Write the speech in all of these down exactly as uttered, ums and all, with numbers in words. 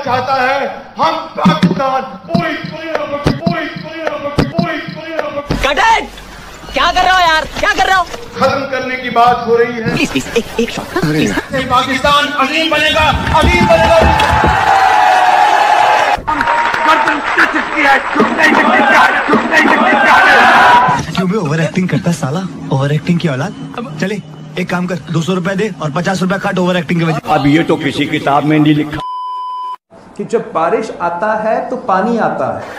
चाहता है हम पाकिस्तान पूरी पूरी पूरी कटेट! क्या कर रहे हो यार, क्या कर रहे हो? खत्म करने की बात हो रही है। प्लीज प्लीज एक एक शॉट। पाकिस्तान अजीम बनेगा, अजीम बनेगा। क्यों भी ओवर एक्टिंग करता है साला, ओवर एक्टिंग की औलाद। अब चले एक काम कर, दो सौ रुपए दे और पचास रुपए काट ओवर एक्टिंग के वजह। अब ये तो किसी किताब में नहीं लिखा कि जब बारिश आता है तो पानी आता है,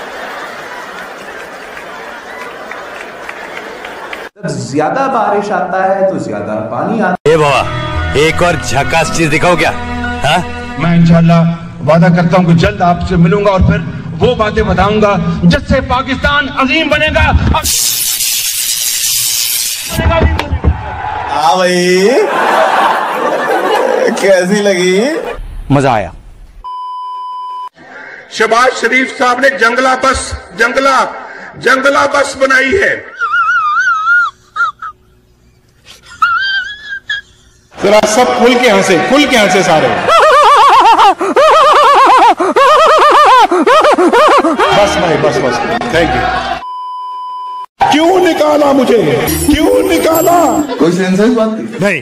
जब ज्यादा बारिश आता है तो ज्यादा पानी आता है। बाबा एक और झकास चीज दिखाओ क्या? हा? मैं इंशाल्लाह वादा करता हूँ कि जल्द आपसे मिलूंगा और फिर वो बातें बताऊंगा जिससे पाकिस्तान अजीम बनेगा। हाँ भाई, कैसी लगी? मजा आया। शहबाज शरीफ साहब ने जंगला बस जंगला जंगला बस बनाई है। जरा सब खुल के हंसे, खुल के हंसे सारे। बस भाई बस बस, थैंक यू। क्यों निकाला मुझे, क्यों निकाला? कोई सेंसर बात नहीं।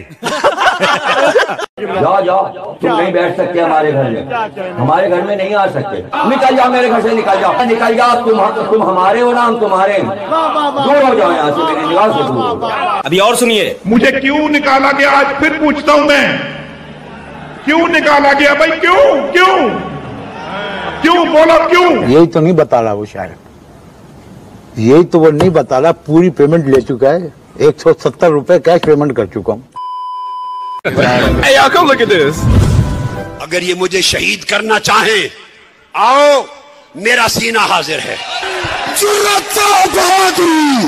जाओ जाओ, तुम नहीं बैठ सकते हमारे घर में, हमारे घर में नहीं आ सकते। निकल जाओ मेरे घर से, निकल जाओ, निकल जाओ। तुम तुम हमारे हो ना, हम तुम्हारे। दूर हो जाओ यहाँ से, मेरी निगाह से दूर। अभी और सुनिए। मुझे क्यों निकाला गया आज फिर पूछता हूं मैं, क्यों निकाला गया भाई? क्यों क्यों क्यों बोलो क्यों? यही तो नहीं बता रहा वो शायद, यही तो वो नहीं बता रहा। पूरी पेमेंट ले चुका है, एक सौ सत्तर रुपए कैश पेमेंट कर चुका हूँ। Hey, y'all, come look at this. अगर ये मुझे शहीद करना चाहें, आओ, मेरा सीना हाजिर है। जुर्रत और बहादुरी।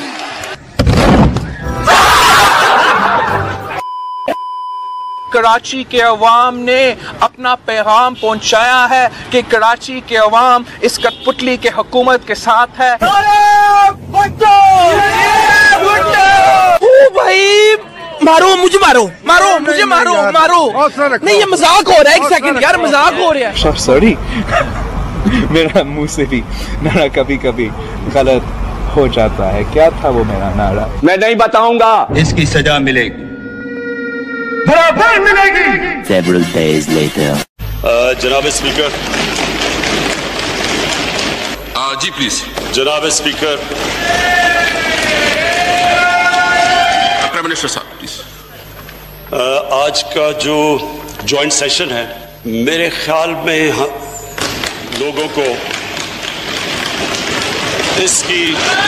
कराची के अवाम ने अपना पैगाम पहुंचाया है कि कराची के अवाम इस कठपुतली के हुकूमत के साथ है। ओ भाई, मारो मुझे, मारो मारो मुझे, मारो मारो। नहीं, ये मजाक हो रहा है। एक सेकंड यार, मजाक हो रहा है। सॉरी, मेरा मुंह से भी नारा कभी कभी गलत हो जाता है। क्या था वो मेरा नारा? मैं नहीं बताऊंगा। इसकी सजा मिलेगी, बराबर मिलेगी। Several days later. जनाब स्पीकर। जी प्लीज। जनाब स्पीकर। प्राइम मिनिस्टर साहब प्लीज। आज का जो जॉइंट सेशन है, मेरे ख्याल में लोगों को इसकी।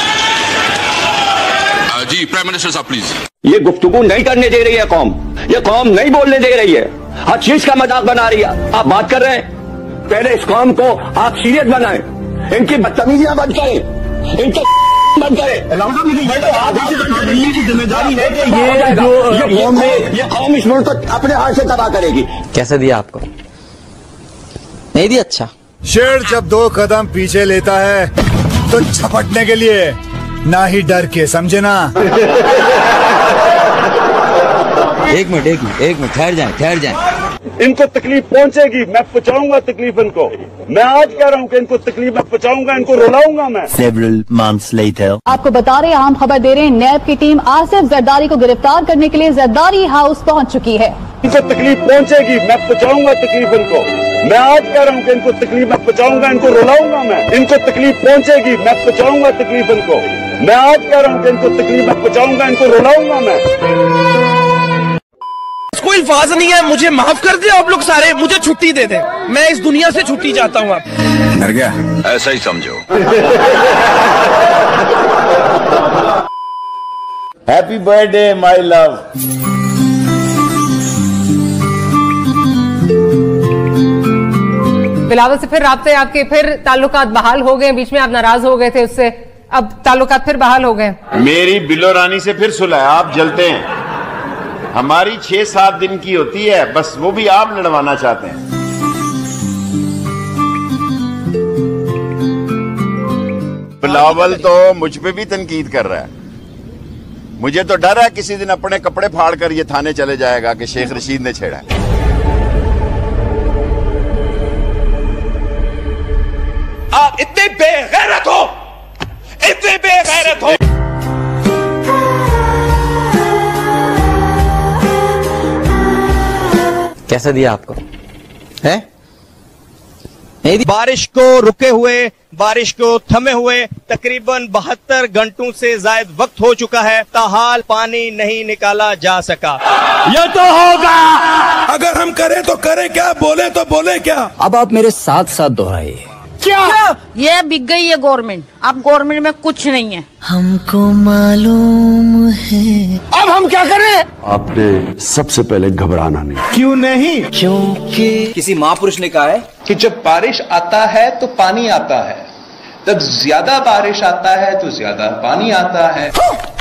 जी प्राइम मिनिस्टर साहब प्लीज। ये गुफ्तगू नहीं करने दे रही है कौम, ये कौम नहीं बोलने दे रही है, हर चीज का मजाक बना रही है। आप बात कर रहे हैं, पहले इस कौम को आप सीरियस बनाएं, इनकी बदतमीजियां बंद करें, इनके बंद करें। जिम्मेदारी है कि ये जो ये कौम में ये कौम इस मुल्क को अपने हाथ से तबाह करेगी। कैसे दिया आपको? नहीं दिया? अच्छा। शेर जब दो कदम पीछे लेता है तो झपटने के लिए, ना ही डर के, समझे ना? एक मिनट एक मिनट एक मिनट ठहर जाए ठहर जाए इनको तकलीफ पहुंचेगी, मैं पहुंचाऊंगा तकलीफ इनको। मैं आज कह रहा हूं कि इनको तकलीफ मैं पहुंचाऊंगा, इनको रुलाऊंगा मैं। Several months later. आपको बता रहे हैं, अहम खबर दे रहे हैं, नैब की टीम आसिफ जरदारी को गिरफ्तार करने के लिए जरदारी हाउस पहुंच चुकी है। इनको तकलीफ पहुंचेगी, मैं पहुंचाऊंगा तकलीफ इनको। मैं आज कह रहा हूं कि इनको तकलीफ मैं पहुंचाऊंगा, इनको रुलाऊंगा मैं। इनको तकलीफ पहुंचेगी, मैं पहुंचाऊंगा तकलीफ इनको। मैं आज कह रहा हूं कि इनको तकलीफ मैं पहुंचाऊंगा, इनको रुलाऊंगा मैं। कोई अल्फाज नहीं है, मुझे माफ कर दे आप लोग सारे, मुझे छुट्टी दे दे, मैं इस दुनिया से छुट्टी चाहता हूँ। आप डर गया? ऐसा ही समझो। Happy birthday my love. Bilawal से फिर राब्ते आपके फिर ताल्लुकात बहाल हो गए? बीच में आप नाराज हो गए थे उससे, अब ताल्लुकात फिर बहाल हो गए? मेरी बिलो रानी से फिर सुलह, आप जलते हैं। हमारी छह सात दिन की होती है, बस वो भी आप लड़वाना चाहते हैं। बिलावल तो मुझ पे भी तनकीद कर रहा है। मुझे तो डर है किसी दिन अपने कपड़े फाड़ कर ये थाने चले जाएगा कि शेख रशीद ने छेड़ा। इतने बेगैरत हो, इतने बेगैरत हो। कैसा दिया आपको है? बारिश को रुके हुए, बारिश को थमे हुए तकरीबन बहत्तर घंटों से ज्यादा वक्त हो चुका है, ताहाल पानी नहीं निकाला जा सका। ये तो होगा, अगर हम करें तो करें क्या, बोले तो बोले क्या। अब आप मेरे साथ साथ दोहराइए। क्या? क्या ये बिक गई है गवर्नमेंट, अब गवर्नमेंट में कुछ नहीं है। हमको मालूम है। अब हम क्या करें? आपने सबसे पहले घबराना नहीं। क्यों नहीं? क्योंकि किसी महापुरुष ने कहा है कि जब बारिश आता है तो पानी आता है, जब ज्यादा बारिश आता है तो ज्यादा पानी आता है।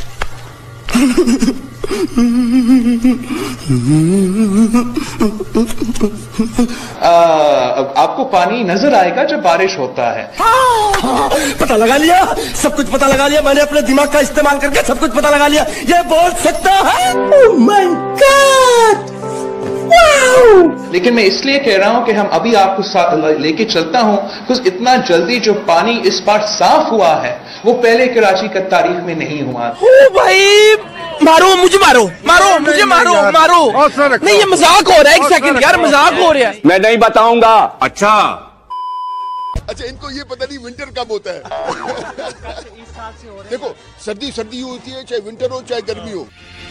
आ, आपको पानी नजर आएगा जब बारिश होता है। हाँ, पता लगा लिया, सब कुछ पता लगा लिया मैंने, अपने दिमाग का इस्तेमाल करके सब कुछ पता लगा लिया। ये बोल सकता है। Oh my god, wow. लेकिन मैं इसलिए कह रहा हूं कि हम अभी आपको लेके चलता हूं, कुछ इतना जल्दी जो पानी इस बार साफ हुआ है वो पहले कराची का तारीख में नहीं हुआ। ओ भाई मारो मुझे, मारो मारो मुझे, मारो मारो। नहीं ये मजाक हो रहा है, एक सेकंड यार, मजाक हो रहा है। मैं नहीं बताऊंगा। अच्छा अच्छा इनको ये पता नहीं विंटर कब होता है। देखो सर्दी सर्दी होती है, चाहे विंटर हो चाहे गर्मी हो।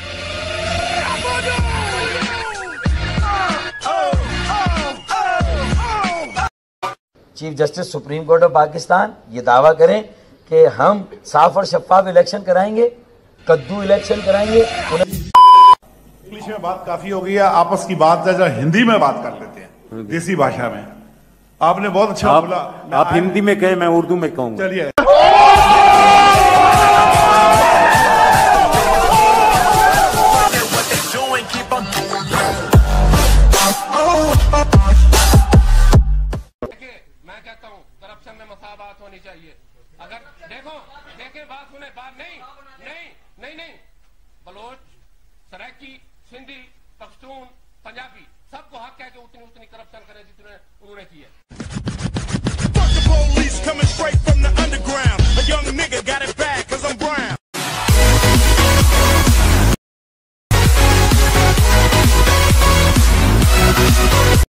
Chief justice supreme court of Pakistan ये दावा करें कि हम साफ और शफाफ इलेक्शन कराएंगे, कद्दू इलेक्शन कराएंगे। इंग्लिश में बात काफी हो गई है, आपस की बात है, हिंदी में बात कर लेते हैं, देसी भाषा में। आपने बहुत अच्छा आप, बोला। आप हिंदी में कहे, मैं उर्दू में कहूंगा। चलिए मैं कहता हूँ करप्शन में मसावत होनी चाहिए। अगर देखो देखे बात सुने, बात नहीं नहीं नहीं नहीं बलोच, सराइकी, सिंधी, पख्तून, पंजाबी सबको हक है कि उतनी उतनी करप्शन करे जितने उन्होंने की है।